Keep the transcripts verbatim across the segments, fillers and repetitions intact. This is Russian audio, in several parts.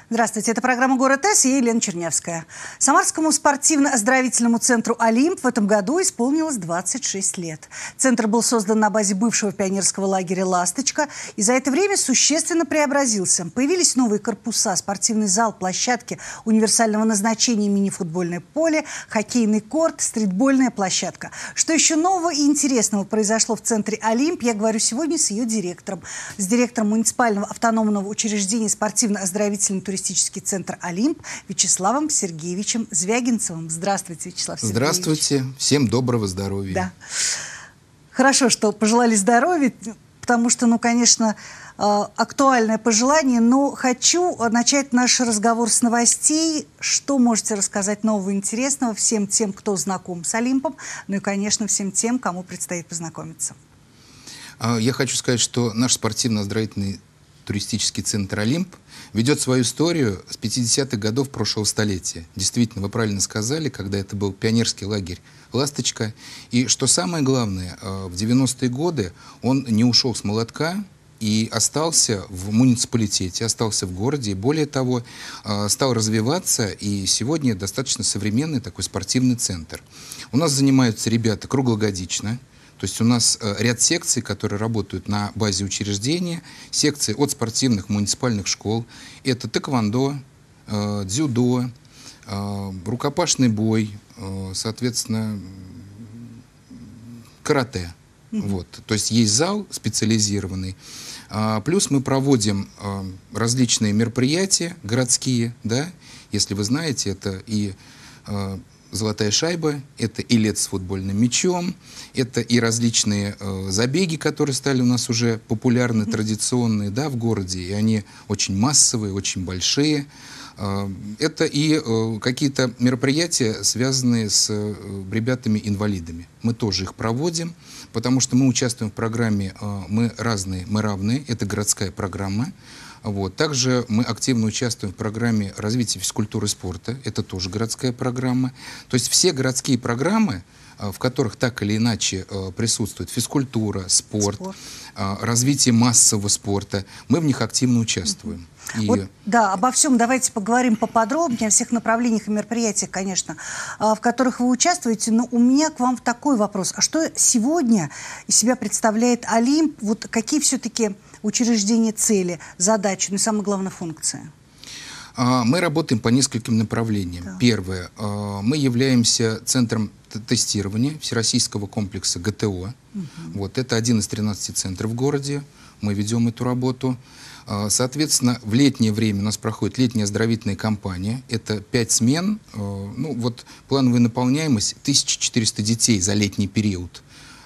Здравствуйте, это программа «Город С», я Елена Чернявская. Самарскому спортивно-оздоровительному центру «Олимп» в этом году исполнилось двадцать шесть лет. Центр был создан на базе бывшего пионерского лагеря «Ласточка» и за это время существенно преобразился. Появились новые корпуса, спортивный зал, площадки универсального назначения, мини-футбольное поле, хоккейный корт, стритбольная площадка. Что еще нового и интересного произошло в центре «Олимп», я говорю сегодня с ее директором. С директором муниципального автономного учреждения спортивно-оздоровительный туристический центр «Олимп» Вячеславом Сергеевичем Звягинцевым. Здравствуйте, Вячеслав Сергеевич. Здравствуйте. Всем доброго здоровья. Да. Хорошо, что пожелали здоровья, потому что, ну, конечно, актуальное пожелание, но хочу начать наш разговор с новостей. Что можете рассказать нового интересного всем тем, кто знаком с «Олимпом», ну и, конечно, всем тем, кому предстоит познакомиться? Я хочу сказать, что наш спортивно-оздоровительный туристический центр «Олимп» ведет свою историю с пятидесятых годов прошлого столетия. Действительно, вы правильно сказали, когда это был пионерский лагерь «Ласточка». И что самое главное, в девяностые годы он не ушел с молотка и остался в муниципалитете, остался в городе. И более того, стал развиваться, и сегодня достаточно современный такой спортивный центр. У нас занимаются ребята круглогодично. То есть у нас э, ряд секций, которые работают на базе учреждения, секции от спортивных муниципальных школ. Это тэквондо, э, дзюдо, э, рукопашный бой, э, соответственно, карате. Mm-hmm. Вот. То есть есть зал специализированный. А, плюс мы проводим э, различные мероприятия городские, да, если вы знаете, это и э, «Золотая шайба», это и лет с футбольным мячом, это и различные э, забеги, которые стали у нас уже популярны, mm-hmm. традиционные, да, в городе, и они очень массовые, очень большие. Э, это и э, какие-то мероприятия, связанные с э, ребятами-инвалидами. Мы тоже их проводим, потому что мы участвуем в программе э, «Мы разные, мы равны», это городская программа. Вот. Также мы активно участвуем в программе развития физкультуры и спорта. Это тоже городская программа. То есть все городские программы, в которых так или иначе присутствует физкультура, спорт, спорт. развитие массового спорта, мы в них активно участвуем. И... Вот, да, обо всем давайте поговорим поподробнее, о всех направлениях и мероприятиях, конечно, в которых вы участвуете. Но у меня к вам такой вопрос. А что сегодня из себя представляет «Олимп»? Вот какие все-таки учреждения, цели, задачи, ну и самое главное, функция? Мы работаем по нескольким направлениям. Да. Первое. Мы являемся центром тестирования всероссийского комплекса гэ тэ о. Угу. Вот, это один из тринадцати центров в городе. Мы ведем эту работу. Соответственно, в летнее время у нас проходит летняя оздоровительная кампания. Это пять смен. Ну, вот плановая наполняемость тысяча четыреста детей за летний период.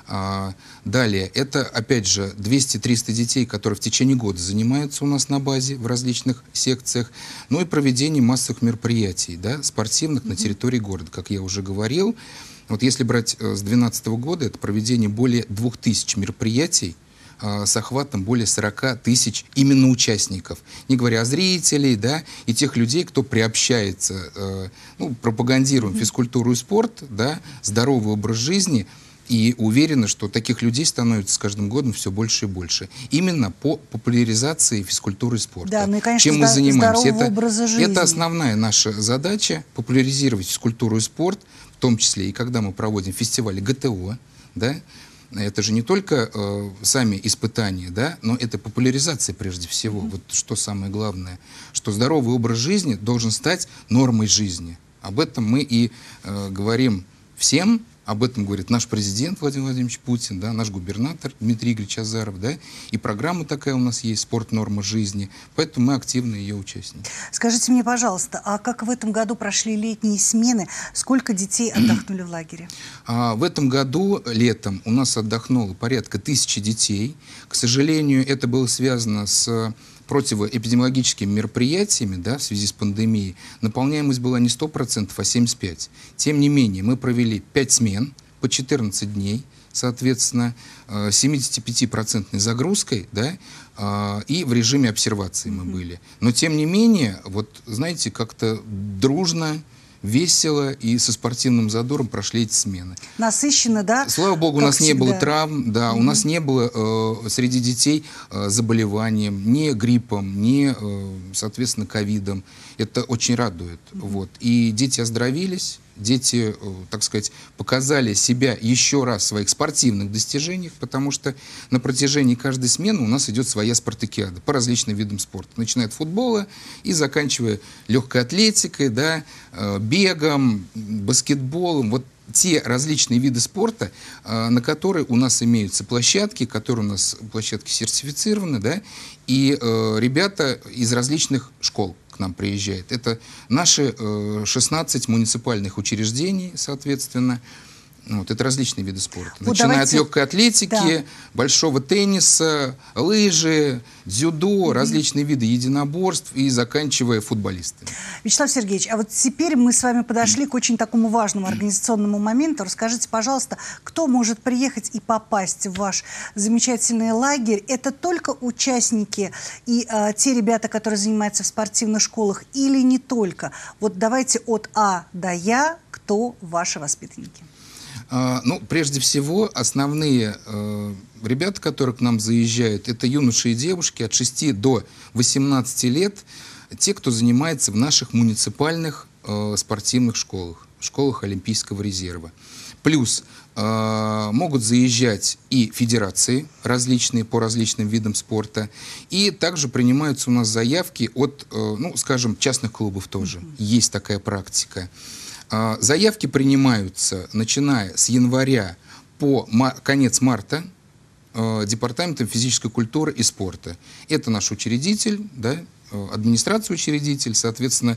Далее, это, опять же, двести-триста детей, которые в течение года занимаются у нас на базе в различных секциях. Ну и проведение массовых мероприятий, да, спортивных, mm-hmm. на территории города, как я уже говорил. Вот если брать с две тысячи двенадцатого года, это проведение более двух тысяч мероприятий с охватом более сорока тысяч именно участников. Не говоря о зрителей, да, и тех людей, кто приобщается, ну, пропагандируем mm-hmm. физкультуру и спорт, да, здоровый образ жизни. И уверена, что таких людей становится с каждым годом все больше и больше. Именно по популяризации физкультуры и спорта. Да, ну и, конечно, чем мы занимаемся. Это, это основная наша задача — популяризировать физкультуру и спорт, в том числе и когда мы проводим фестивали гэ тэ о. Да? Это же не только э, сами испытания, да, но это популяризация прежде всего. Mm-hmm. Вот что самое главное, что здоровый образ жизни должен стать нормой жизни. Об этом мы и э, говорим всем. Об этом говорит наш президент Владимир Владимирович Путин, да, наш губернатор Дмитрий Игоревич Азаров, да, и программа такая у нас есть «Спорт. Норма жизни», поэтому мы активно ее участники. Скажите мне, пожалуйста, а как в этом году прошли летние смены? Сколько детей отдохнули в лагере? А, в этом году летом у нас отдохнуло порядка тысячи детей. К сожалению, это было связано с противоэпидемиологическими мероприятиями, да, в связи с пандемией. Наполняемость была не сто процентов, а семьдесят пять процентов. Тем не менее, мы провели пять смен по четырнадцать дней, соответственно, семидесятипятипроцентной загрузкой, да, и в режиме обсервации мы были. Но, тем не менее, вот, знаете, как-то дружно, весело и со спортивным задором прошли эти смены. Насыщенно, да? Слава богу, у нас всегда. не было травм, да, mm-hmm. у нас не было э, среди детей э, заболеванием, ни гриппом, ни, э, соответственно, ковидом. Это очень радует. Mm-hmm. Вот. И дети оздоровились, дети, э, так сказать, показали себя еще раз в своих спортивных достижениях, потому что на протяжении каждой смены у нас идет своя спартакиада по различным видам спорта. Начиная от футбола и заканчивая легкой атлетикой, да, э, бегом, баскетболом. Вот те различные виды спорта, э, на которые у нас имеются площадки, которые у нас площадки сертифицированы, да, и э, ребята из различных школ к нам приезжают. Это наши э, шестнадцать муниципальных учреждений, соответственно. Вот, это различные виды спорта. Вот начиная давайте... от легкой атлетики, да. большого тенниса, лыжи, дзюдо, mm-hmm. различные виды единоборств и заканчивая футболистами. Вячеслав Сергеевич, а вот теперь мы с вами подошли mm-hmm. к очень такому важному организационному моменту. Расскажите, пожалуйста, кто может приехать и попасть в ваш замечательный лагерь? Это только участники и а, те ребята, которые занимаются в спортивных школах, или не только? Вот давайте от А до Я, кто ваши воспитанники? Ну, прежде всего, основные э, ребята, которые к нам заезжают, это юноши и девушки от шести до восемнадцати лет, те, кто занимается в наших муниципальных э, спортивных школах, школах Олимпийского резерва. Плюс э, могут заезжать и федерации различные по различным видам спорта, и также принимаются у нас заявки от, э, ну, скажем, частных клубов тоже. Mm-hmm. Есть такая практика. Заявки принимаются, начиная с января по конец марта, э, Департаментом физической культуры и спорта. Это наш учредитель, да, администрация учредитель, соответственно,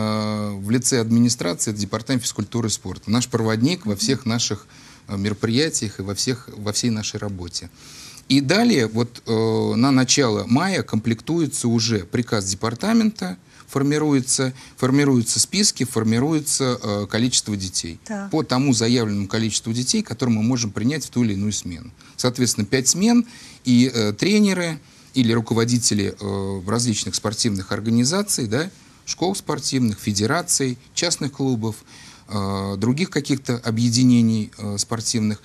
э, в лице администрации это Департамент физкультуры и спорта. Наш проводник во всех наших мероприятиях и во, всех, во всей нашей работе. И далее, вот э, на начало мая комплектуется уже приказ департамента, формируются, формируются списки, формируется э, количество детей. Так. По тому заявленному количеству детей, которые мы можем принять в ту или иную смену. Соответственно, пять смен, и э, тренеры или руководители э, различных спортивных организаций, да, школ спортивных, федераций, частных клубов, э, других каких-то объединений э, спортивных,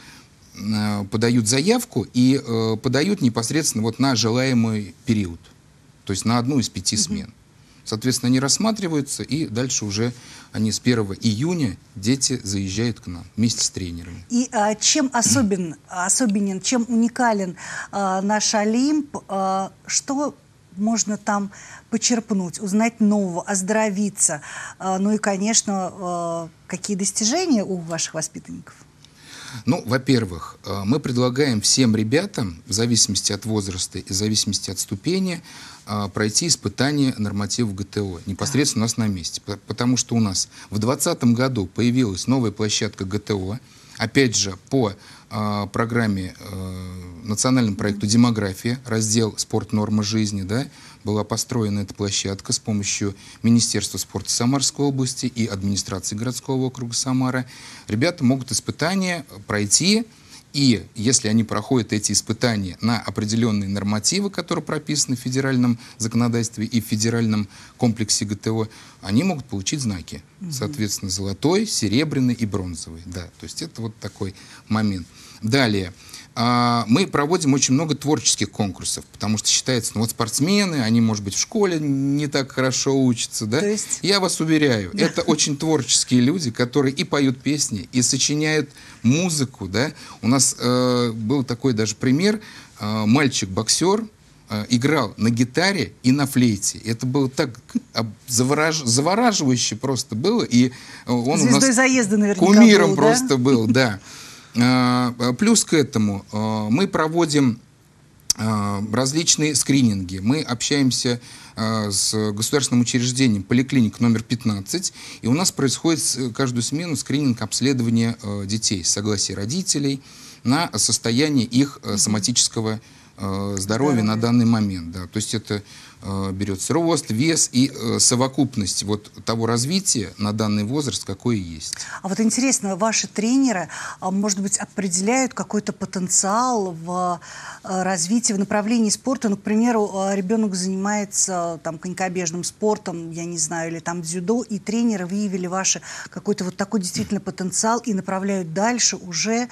э, подают заявку и э, подают непосредственно вот на желаемый период, то есть на одну из пяти смен. Mm-hmm. Соответственно, они рассматриваются, и дальше уже они с первого июня дети заезжают к нам вместе с тренерами. И а, чем особен, особенен, чем уникален а, наш Олимп, а, что можно там почерпнуть, узнать нового, оздоровиться? А, ну и, конечно, а, какие достижения у ваших воспитанников? Ну, во-первых, мы предлагаем всем ребятам, в зависимости от возраста и в зависимости от ступени, пройти испытание нормативов ГТО непосредственно у нас на месте. Потому что у нас в двадцатом году появилась новая площадка ГТО, опять же, по э, программе, э, национальному проекту «Демография», раздел «Спорт. Норма жизни», да, была построена эта площадка с помощью Министерства спорта Самарской области и администрации городского округа Самара. Ребята могут испытания пройти, и если они проходят эти испытания на определенные нормативы, которые прописаны в федеральном законодательстве и в федеральном комплексе ГТО, они могут получить знаки. Угу. Соответственно, золотой, серебряный и бронзовый. Да, то есть это вот такой момент. Далее. Мы проводим очень много творческих конкурсов, потому что считается, ну вот спортсмены, они, может быть, в школе не так хорошо учатся, да? То есть... Я вас уверяю, да. Это очень творческие люди, которые и поют песни, и сочиняют музыку, да? У нас э, был такой даже пример, э, мальчик-боксер э, играл на гитаре и на флейте. Это было так завораж... завораживающе просто было, и он Звездой у нас заезда наверняка кумиром был, просто да? был, да. Плюс к этому мы проводим различные скрининги. Мы общаемся с государственным учреждением поликлиник номер пятнадцать, и у нас происходит каждую смену скрининг обследования детей с согласия родителей на состояние их соматического здоровья на данный момент. Да. То есть это э, берется рост, вес и э, совокупность вот того развития на данный возраст, какой есть. А вот интересно, ваши тренеры, может быть, определяют какой-то потенциал в развитии, в направлении спорта? Ну, к примеру, ребенок занимается там конькобежным спортом, я не знаю, или там дзюдо, и тренеры выявили ваш какой-то вот такой действительно потенциал и направляют дальше уже э,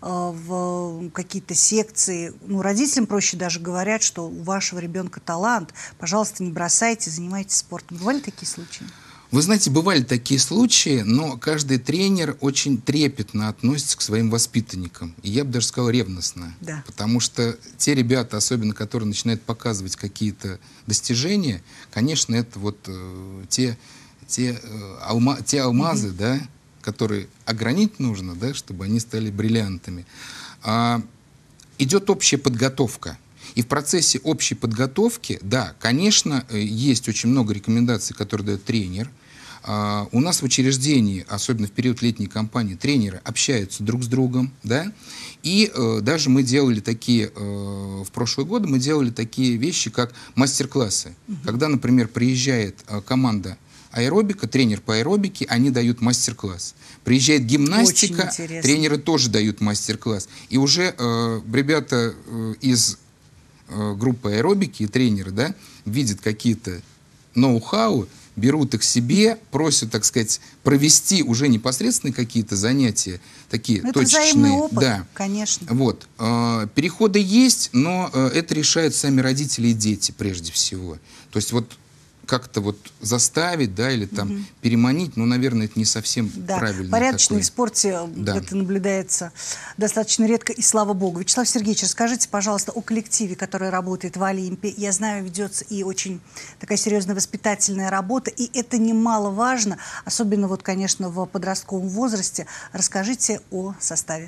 в какие-то секции. Ну, родителям проще даже говорят, что у вашего ребенка талант, пожалуйста, не бросайте, занимайтесь спортом. Бывали такие случаи? Вы знаете, бывали такие случаи, но каждый тренер очень трепетно относится к своим воспитанникам. И я бы даже сказал, ревностно. Да. Потому что те ребята, особенно которые начинают показывать какие-то достижения, конечно, это вот э, те, те, э, алма, те алмазы, mm-hmm. да, которые огранить нужно, да, чтобы они стали бриллиантами. А, идет общая подготовка. И в процессе общей подготовки, да, конечно, есть очень много рекомендаций, которые дает тренер. Uh, у нас в учреждении, особенно в период летней кампании, тренеры общаются друг с другом, да, и uh, даже мы делали такие, uh, в прошлые годы мы делали такие вещи, как мастер-классы. Uh-huh. Когда, например, приезжает uh, команда аэробика, тренер по аэробике, они дают мастер-класс. Приезжает гимнастика, тренеры тоже дают мастер-класс. И уже uh, ребята uh, из uh, группы аэробики и тренеры, да, видят какие-то ноу-хау, берут их себе, просят, так сказать, провести уже непосредственно какие-то занятия, такие это точечные. Взаимный опыт, да. Конечно. Вот. Переходы есть, но это решают сами родители и дети прежде всего. То есть вот как-то вот заставить, да, или там угу. переманить, ну, наверное, это не совсем да. правильно. Порядочно такой. В спорте да. это наблюдается достаточно редко, и слава богу. Вячеслав Сергеевич, расскажите, пожалуйста, о коллективе, который работает в Олимпе. Я знаю, ведется и очень такая серьезная воспитательная работа, и это немаловажно, особенно вот, конечно, в подростковом возрасте. Расскажите о составе.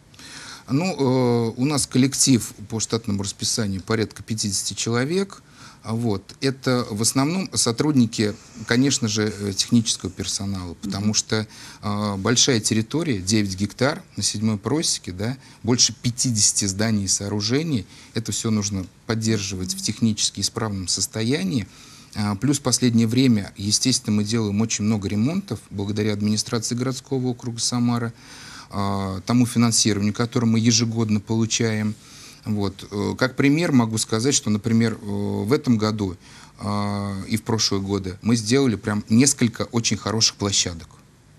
Ну, э, у нас коллектив по штатному расписанию порядка пятидесяти человек. Вот. Это в основном сотрудники, конечно же, технического персонала, потому что э, большая территория, девять гектар на седьмой просеке, да, больше пятидесяти зданий и сооружений. Это все нужно поддерживать в технически исправном состоянии. А, плюс в последнее время, естественно, мы делаем очень много ремонтов благодаря администрации городского округа Самара, э, тому финансированию, которое мы ежегодно получаем. Вот. Как пример могу сказать, что, например, в этом году э, и в прошлые годы мы сделали прям несколько очень хороших площадок,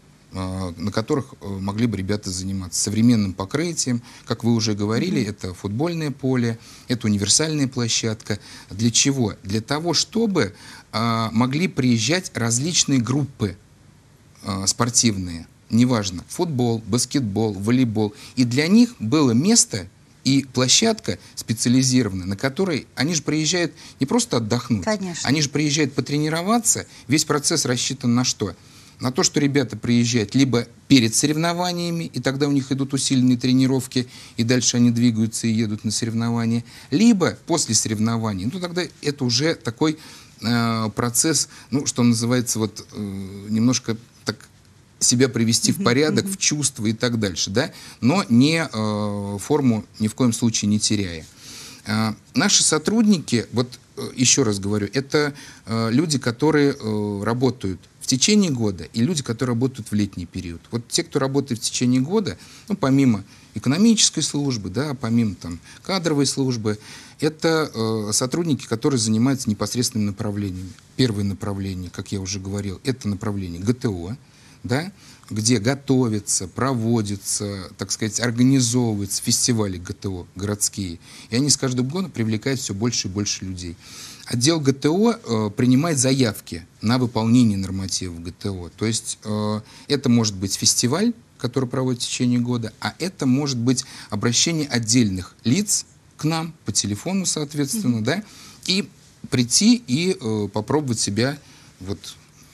э, на которых могли бы ребята заниматься современным покрытием. Как вы уже говорили, mm-hmm. это футбольное поле, это универсальная площадка. Для чего? Для того, чтобы э, могли приезжать различные группы э, спортивные, неважно, футбол, баскетбол, волейбол. И для них было место и площадка специализированная, на которой они же приезжают не просто отдохнуть, Конечно. Они же приезжают потренироваться. Весь процесс рассчитан на что? На то, что ребята приезжают либо перед соревнованиями, и тогда у них идут усиленные тренировки, и дальше они двигаются и едут на соревнования, либо после соревнований. Ну, тогда это уже такой э, процесс, ну, что называется, вот э, немножко так себя привести в порядок, в чувство и так дальше, да, но не э, форму ни в коем случае не теряя. Э, наши сотрудники, вот э, еще раз говорю, это э, люди, которые э, работают в течение года, и люди, которые работают в летний период. Вот те, кто работает в течение года, ну, помимо экономической службы, да, помимо там кадровой службы, это э, сотрудники, которые занимаются непосредственными направлениями. Первое направление, как я уже говорил, это направление ГТО, да, где готовятся, проводятся, так сказать, организовываются фестивали ГТО городские. И они с каждым годом привлекают все больше и больше людей. Отдел ГТО э, принимает заявки на выполнение нормативов ГТО. То есть э, это может быть фестиваль, который проводит в течение года, а это может быть обращение отдельных лиц к нам по телефону, соответственно, mm-hmm. да, и прийти и э, попробовать себя вот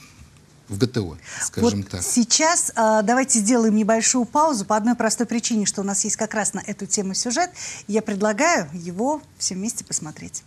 в ГТО, скажем вот так. Сейчас э, давайте сделаем небольшую паузу по одной простой причине, что у нас есть как раз на эту тему сюжет. Я предлагаю его все вместе посмотреть.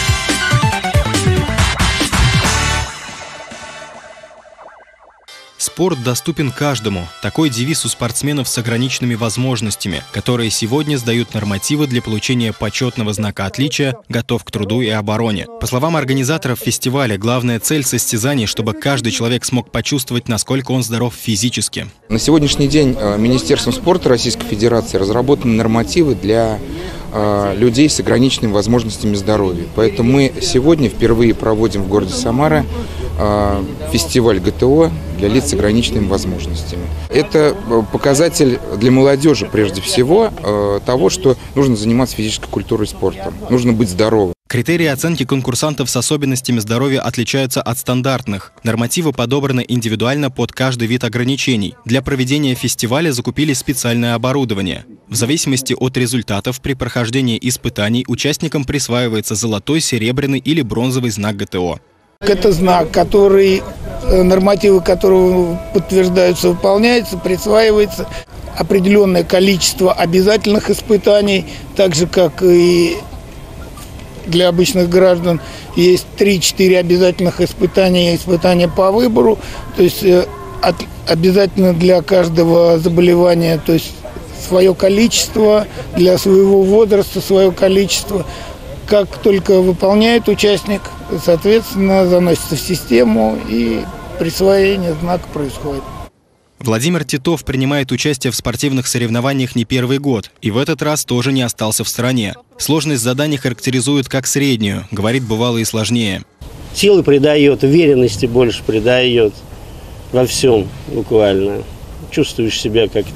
С Спорт доступен каждому. Такой девиз у спортсменов с ограниченными возможностями, которые сегодня сдают нормативы для получения почетного знака отличия «Готов к труду и обороне». По словам организаторов фестиваля, главная цель состязаний, чтобы каждый человек смог почувствовать, насколько он здоров физически. На сегодняшний день Министерством спорта Российской Федерации разработаны нормативы для людей с ограниченными возможностями здоровья. Поэтому мы сегодня впервые проводим в городе Самара фестиваль ГТО для лиц с ограниченными возможностями. Это показатель для молодежи, прежде всего, того, что нужно заниматься физической культурой и спортом. Нужно быть здоровым. Критерии оценки конкурсантов с особенностями здоровья отличаются от стандартных. Нормативы подобраны индивидуально под каждый вид ограничений. Для проведения фестиваля закупили специальное оборудование. В зависимости от результатов при прохождении испытаний участникам присваивается золотой, серебряный или бронзовый знак ГТО. Это знак, который, нормативы которого подтверждаются, выполняются, присваивается определенное количество обязательных испытаний, так же, как и для обычных граждан есть три-четыре обязательных испытания, испытания по выбору, то есть от, обязательно для каждого заболевания, то есть свое количество, для своего возраста свое количество. Как только выполняет участник, соответственно, заносится в систему и присвоение знака происходит. Владимир Титов принимает участие в спортивных соревнованиях не первый год и в этот раз тоже не остался в стороне. Сложность заданий характеризует как среднюю, говорит, бывало и сложнее. Силы придает, уверенности больше придает во всем буквально. Чувствуешь себя как-то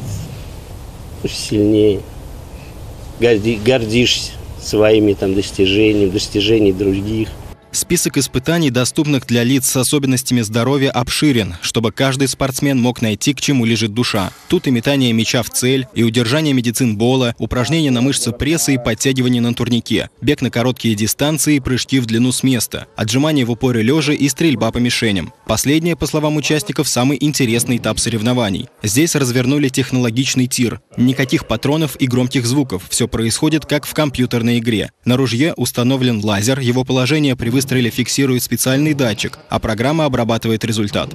сильнее, горди, гордишься своими там достижениями, достижениями других. Список испытаний, доступных для лиц с особенностями здоровья, обширен, чтобы каждый спортсмен мог найти, к чему лежит душа. Тут и метание мяча в цель, и удержание медицин-бола, упражнения на мышцы пресса и подтягивание на турнике, бег на короткие дистанции, прыжки в длину с места, отжимания в упоре лежа и стрельба по мишеням. Последнее, по словам участников, самый интересный этап соревнований. Здесь развернули технологичный тир. Никаких патронов и громких звуков. Все происходит, как в компьютерной игре. На ружье установлен лазер, его положение при выстреле Выстреле фиксирует специальный датчик, а программа обрабатывает результат.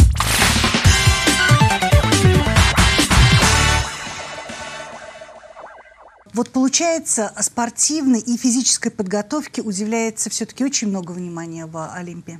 Вот получается, спортивной и физической подготовке уделяется все-таки очень много внимания в Олимпе.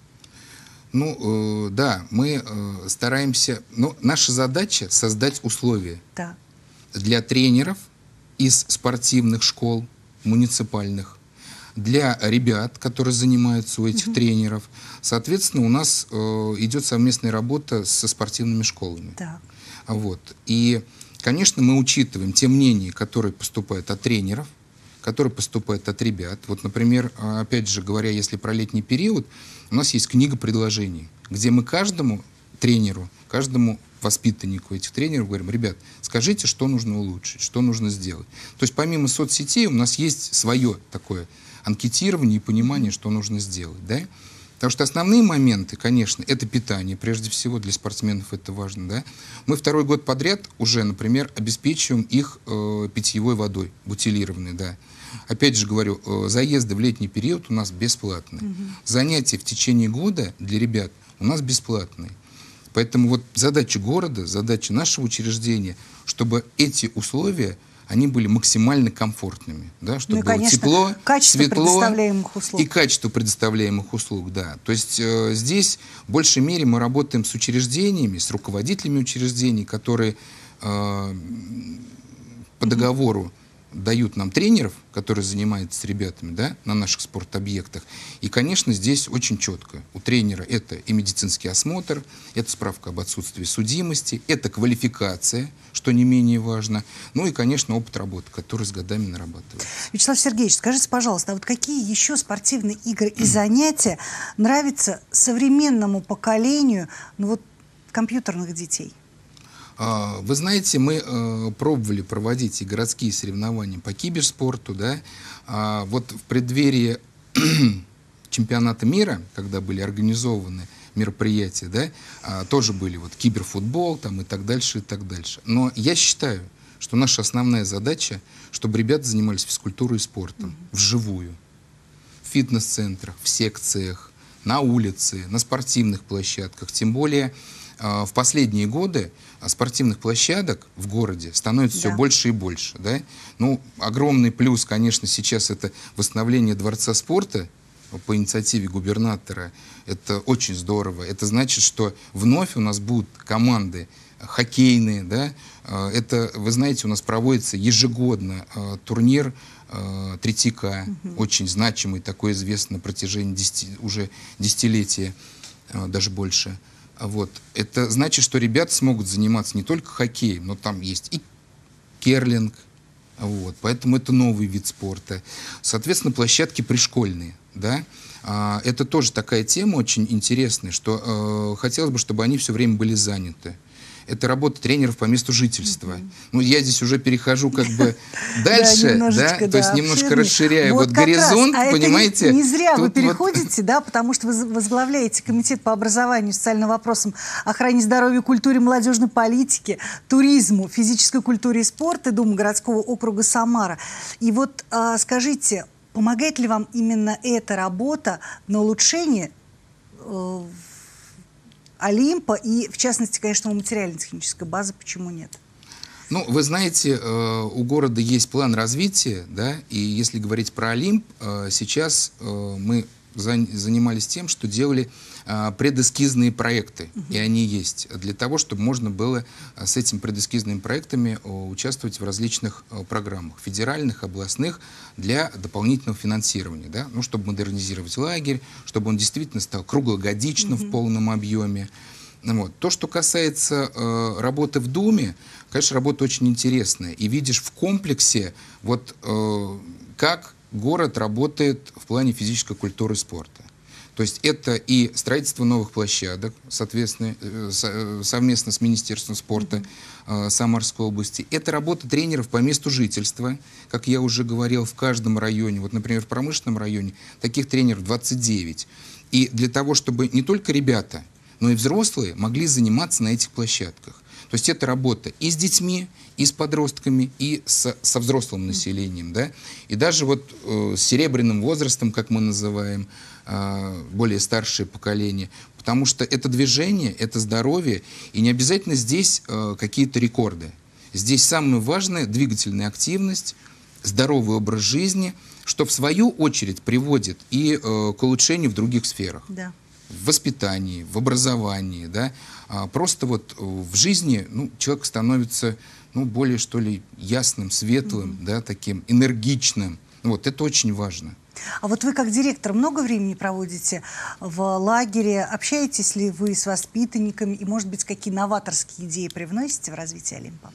Ну, э, да, мы э, стараемся... Ну, наша задача — создать условия да. для тренеров из спортивных школ муниципальных, для ребят, которые занимаются у этих uh-huh. тренеров. Соответственно, у нас э, идет совместная работа со спортивными школами. Так. Вот. И, конечно, мы учитываем те мнения, которые поступают от тренеров, которые поступают от ребят. Вот, например, опять же говоря, если про летний период, у нас есть книга предложений, где мы каждому тренеру, каждому воспитаннику этих тренеров говорим: ребят, скажите, что нужно улучшить, что нужно сделать. То есть помимо соцсетей у нас есть свое такое анкетирование и понимание, что нужно сделать. Да? Потому что основные моменты, конечно, это питание, прежде всего для спортсменов это важно. Да? Мы второй год подряд уже, например, обеспечиваем их э, питьевой водой, бутилированной. Да? Опять же говорю, э, заезды в летний период у нас бесплатные. Угу. Занятия в течение года для ребят у нас бесплатные. Поэтому вот задача города, задача нашего учреждения, чтобы эти условия они были максимально комфортными, да, чтобы ну и, было конечно, тепло, качество светло предоставляемых услуг. И качество предоставляемых услуг. Да. То есть э, здесь в большей мере мы работаем с учреждениями, с руководителями учреждений, которые э, по договору дают нам тренеров, которые занимаются с ребятами, да, на наших спортобъектах. И, конечно, здесь очень четко. У тренера это и медицинский осмотр, это справка об отсутствии судимости, это квалификация, что не менее важно. Ну и, конечно, опыт работы, который с годами нарабатывается. Вячеслав Сергеевич, скажите, пожалуйста, а вот какие еще спортивные игры и занятия нравятся современному поколению, ну вот, компьютерных детей? Вы знаете, мы э, пробовали проводить и городские соревнования по киберспорту, да. А вот в преддверии чемпионата мира, когда были организованы мероприятия, да, а, тоже были вот киберфутбол там, и так дальше, и так дальше. Но я считаю, что наша основная задача, чтобы ребята занимались физкультурой и спортом mm-hmm. вживую, в фитнес-центрах, в секциях, на улице, на спортивных площадках. Тем более в последние годы спортивных площадок в городе становится Да. все больше и больше. Да? Ну, огромный плюс, конечно, сейчас это восстановление Дворца спорта по инициативе губернатора. Это очень здорово. Это значит, что вновь у нас будут команды хоккейные. Да? Это, вы знаете, у нас проводится ежегодно турнир Третьяка, угу. очень значимый, такой известный на протяжении десяти, уже десятилетия, даже больше. Вот. Это значит, что ребята смогут заниматься не только хоккеем, но там есть и керлинг. Вот. Поэтому это новый вид спорта. Соответственно, площадки пришкольные. Да? А, это тоже такая тема очень интересная, что э, хотелось бы, чтобы они все время были заняты. Это работа тренеров по месту жительства. Mm-hmm. Ну, я здесь уже перехожу как бы дальше, да, то есть немножко расширяю вот горизонт, понимаете. Не зря вы переходите, да, потому что вы возглавляете комитет по образованию, социальным вопросам, охране здоровья, культуре, молодежной политике, туризму, физической культуре и спорту Думы городского округа Самара. И вот скажите, помогает ли вам именно эта работа на улучшение Олимпа и, в частности, конечно, материально-технической базы, почему нет? Ну, вы знаете, у города есть план развития, да, и если говорить про Олимп, сейчас мы занимались тем, что делали предэскизные проекты, угу. и они есть, для того, чтобы можно было с этими предэскизными проектами участвовать в различных программах, федеральных, областных, для дополнительного финансирования, да? Ну, чтобы модернизировать лагерь, чтобы он действительно стал круглогодично угу. в полном объеме. Вот. То, что касается э, работы в Думе, конечно, работа очень интересная, и видишь в комплексе, вот, э, как город работает в плане физической культуры и спорта. То есть это и строительство новых площадок, соответственно, совместно с Министерством спорта э, Самарской области. Это работа тренеров по месту жительства, как я уже говорил, в каждом районе. Вот, например, в промышленном районе таких тренеров двадцать девять. И для того, чтобы не только ребята, но и взрослые могли заниматься на этих площадках. То есть это работа и с детьми, и с подростками, и с, со взрослым населением. Да? И даже вот э, с серебряным возрастом, как мы называем, э, более старшее поколение. Потому что это движение, это здоровье, и не обязательно здесь э, какие-то рекорды. Здесь самое важное — двигательная активность, здоровый образ жизни, что в свою очередь приводит и э, к улучшению в других сферах. Да. В воспитании, в образовании, да, а просто вот в жизни, ну, человек становится, ну, более, что ли, ясным, светлым, mm-hmm. да, таким энергичным. Вот, это очень важно. А вот вы как директор много времени проводите в лагере? Общаетесь ли вы с воспитанниками? И, может быть, какие новаторские идеи привносите в развитие Олимпа?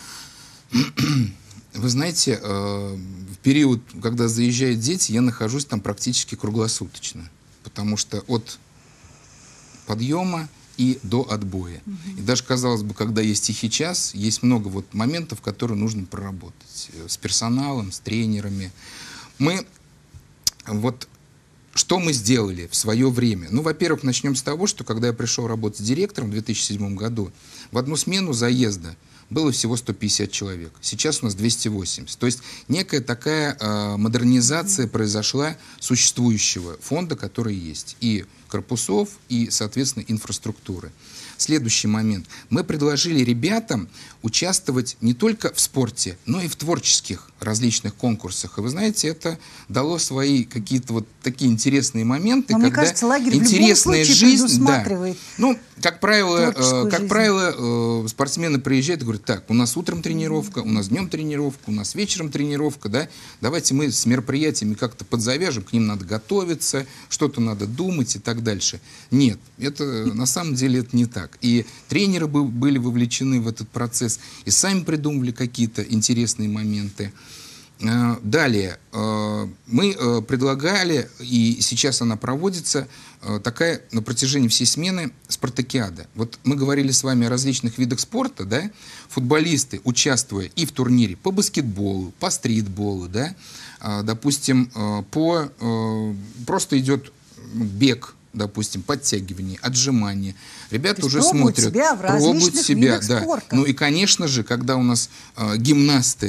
Вы знаете, в период, когда заезжают дети, я нахожусь там практически круглосуточно. Потому что от подъема и до отбоя. Угу. И даже, казалось бы, когда есть тихий час, есть много вот моментов, которые нужно проработать с персоналом, с тренерами. Мы вот что мы сделали в свое время? Ну, во-первых, начнем с того, что когда я пришел работать директором в две тысячи седьмом году, в одну смену заезда было всего сто пятьдесят человек. Сейчас у нас двести восемьдесят. То есть некая такая э, модернизация mm-hmm. произошла существующего фонда, который есть. И корпусов, и, соответственно, инфраструктуры. Следующий момент. Мы предложили ребятам участвовать не только в спорте, но и в творческих различных конкурсах. И вы знаете, это дало свои какие-то вот такие интересные моменты, но, когда мне кажется, лагерь интересная в любом случае жизнь, предусматривает. Да. Ну, как правило, э, как жизнь. правило, э, спортсмены приезжают и говорят: так, у нас утром тренировка, у нас днем тренировка, у нас вечером тренировка, да, давайте мы с мероприятиями как-то подзавяжем, к ним надо готовиться, что-то надо думать и так дальше. Нет, это на самом деле это не так. И тренеры были вовлечены в этот процесс, и сами придумывали какие-то интересные моменты. Далее, мы предлагали, и сейчас она проводится, такая на протяжении всей смены спартакиада. Вот мы говорили с вами о различных видах спорта, да? Футболисты, участвуя и в турнире по баскетболу, по стритболу, да? Допустим, по, просто идет бег, допустим, подтягивание, отжимание. Ребята уже смотрят, себя в пробуют себя, видах да. спорта. Ну и, конечно же, когда у нас э, гимнасты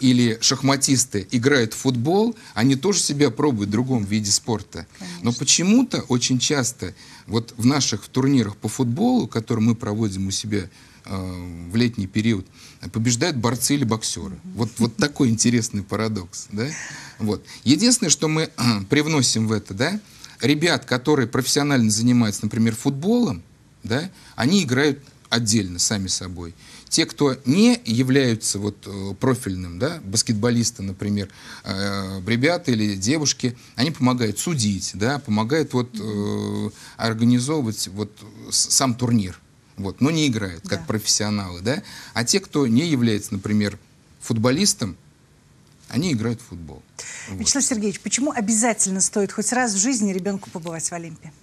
или шахматисты играют в футбол, они тоже себя пробуют в другом виде спорта. Конечно. Но почему-то очень часто вот в наших турнирах по футболу, которые мы проводим у себя э, в летний период, побеждают борцы или боксеры. Mm-hmm. Вот, вот такой интересный парадокс. Да? Вот. Единственное, что мы э, привносим в это, да, ребят, которые профессионально занимаются, например, футболом, да, они играют отдельно, сами собой. Те, кто не являются вот, э, профильным, да, баскетболисты, например, э, ребята или девушки, они помогают судить, да, помогают вот, э, организовывать вот, сам турнир, вот, но не играют как да. профессионалы. Да? А те, кто не является, например, футболистом, они играют в футбол. Вячеслав вот. Сергеевич, почему обязательно стоит хоть раз в жизни ребенку побывать в Олимпе?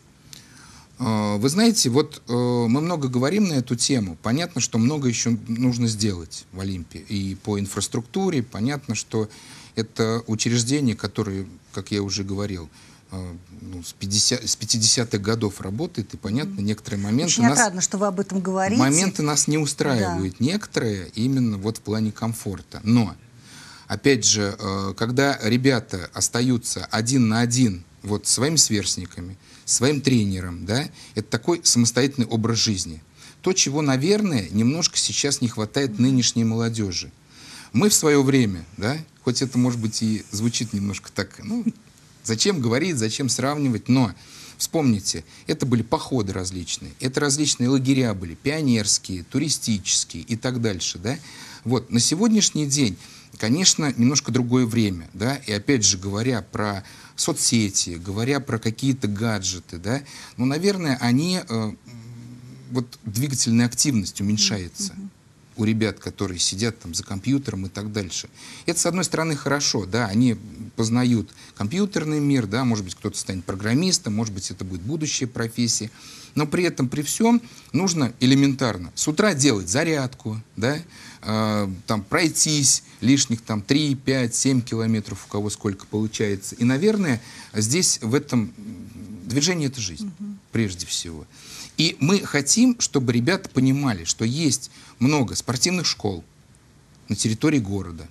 Вы знаете, вот мы много говорим на эту тему. Понятно, что много еще нужно сделать в Олимпе. И по инфраструктуре понятно, что это учреждение, которое, как я уже говорил, ну, с пятидесятых годов работает, и, понятно, некоторые моменты... Очень отрадно, нас, что вы об этом говорите. Моменты нас не устраивают. Да. Некоторые именно вот в плане комфорта. Но, опять же, когда ребята остаются один на один вот с своими сверстниками, своим тренером, да, это такой самостоятельный образ жизни. То, чего, наверное, немножко сейчас не хватает нынешней молодежи. Мы в свое время, да, хоть это, может быть, и звучит немножко так, ну, зачем говорить, зачем сравнивать, но вспомните, это были походы различные, это различные лагеря были, пионерские, туристические и так дальше, да. Вот, на сегодняшний день, конечно, немножко другое время, да, и опять же, говоря про соцсети, говоря про какие-то гаджеты, да, ну, наверное, они, э, вот двигательная активность уменьшается mm-hmm. у ребят, которые сидят там за компьютером и так дальше. Это, с одной стороны, хорошо, да, они познают компьютерный мир, да, может быть, кто-то станет программистом, может быть, это будет будущая профессия, но при этом, при всем, нужно элементарно с утра делать зарядку, да, э, там, пройтись лишних там три, пять, семь километров, у кого сколько получается. И, наверное, здесь в этом движение — это жизнь, угу. прежде всего. И мы хотим, чтобы ребята понимали, что есть много спортивных школ на территории города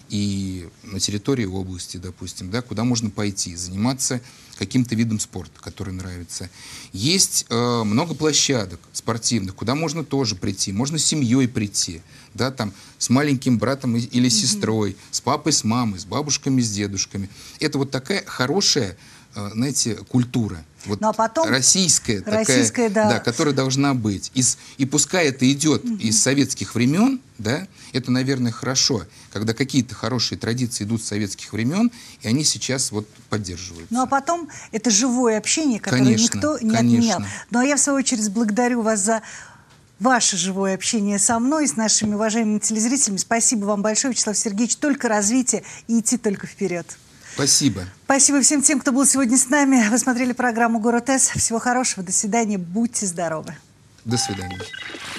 и на территории области, допустим, да, куда можно пойти, заниматься каким-то видом спорта, который нравится. Есть э, много площадок спортивных, куда можно тоже прийти. Можно с семьей прийти, да, там, с маленьким братом или сестрой, mm-hmm. с папой, с мамой, с бабушками, с дедушками. Это вот такая хорошая, э, знаете, культура. Вот ну, а потом российская, российская такая, да. Да, которая должна быть. Из, и пускай это идет mm-hmm. из советских времен, да, это, наверное, хорошо, когда какие-то хорошие традиции идут с советских времен, и они сейчас вот поддерживаются. Ну а потом это живое общение, которое конечно, никто не конечно. отменял. Ну а я, в свою очередь, благодарю вас за ваше живое общение со мной, с нашими уважаемыми телезрителями. Спасибо вам большое, Вячеслав Сергеевич. Только развитие и идти только вперед. Спасибо. Спасибо всем тем, кто был сегодня с нами. Вы смотрели программу «Город С». Всего хорошего. До свидания. Будьте здоровы. До свидания.